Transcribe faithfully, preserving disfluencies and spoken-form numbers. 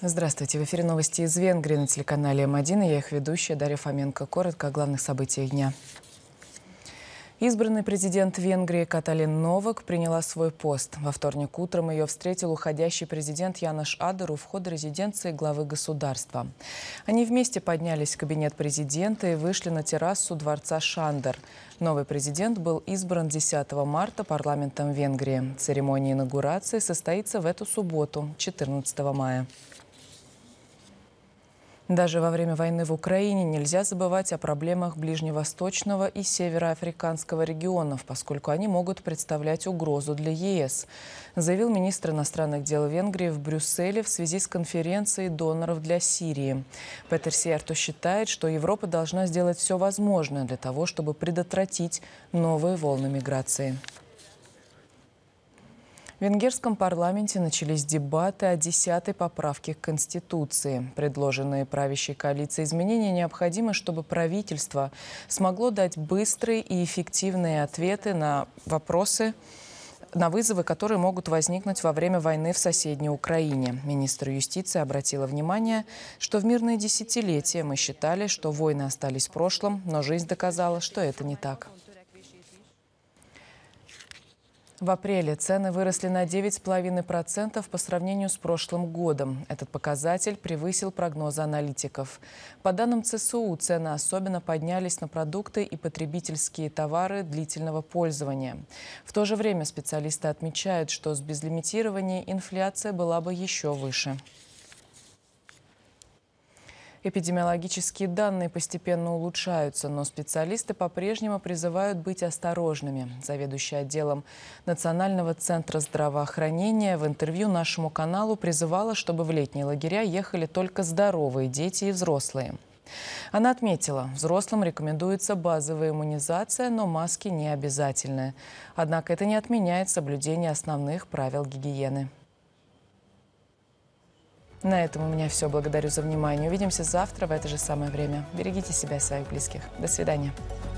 Здравствуйте. В эфире новости из Венгрии на телеканале Эм один. И я их ведущая Дарья Фоменко. Коротко о главных событиях дня. Избранный президент Венгрии Каталин Новак приняла свой пост. Во вторник утром ее встретил уходящий президент Янош Адер у входа резиденции главы государства. Они вместе поднялись в кабинет президента и вышли на террасу дворца Шандер. Новый президент был избран десятого марта парламентом Венгрии. Церемония инаугурации состоится в эту субботу, четырнадцатого мая. Даже во время войны в Украине нельзя забывать о проблемах ближневосточного и североафриканского регионов, поскольку они могут представлять угрозу для Е С, заявил министр иностранных дел Венгрии в Брюсселе в связи с конференцией доноров для Сирии. Петер Сиярто считает, что Европа должна сделать все возможное для того, чтобы предотвратить новые волны миграции. В венгерском парламенте начались дебаты о десятой поправке к Конституции. Предложенные правящей коалицией изменения необходимы, чтобы правительство смогло дать быстрые и эффективные ответы на вопросы, на вызовы, которые могут возникнуть во время войны в соседней Украине. Министр юстиции обратила внимание, что в мирные десятилетия мы считали, что войны остались в прошлом, но жизнь доказала, что это не так. В апреле цены выросли на девять целых пять десятых процента по сравнению с прошлым годом. Этот показатель превысил прогнозы аналитиков. По данным Цэ Эс У, цены особенно поднялись на продукты и потребительские товары длительного пользования. В то же время специалисты отмечают, что с безлимитированием инфляция была бы еще выше. Эпидемиологические данные постепенно улучшаются, но специалисты по-прежнему призывают быть осторожными. Заведующий отделом Национального центра здравоохранения в интервью нашему каналу призывала, чтобы в летние лагеря ехали только здоровые дети и взрослые. Она отметила, взрослым рекомендуется базовая иммунизация, но маски не обязательны. Однако это не отменяет соблюдение основных правил гигиены. На этом у меня все. Благодарю за внимание. Увидимся завтра в это же самое время. Берегите себя и своих близких. До свидания.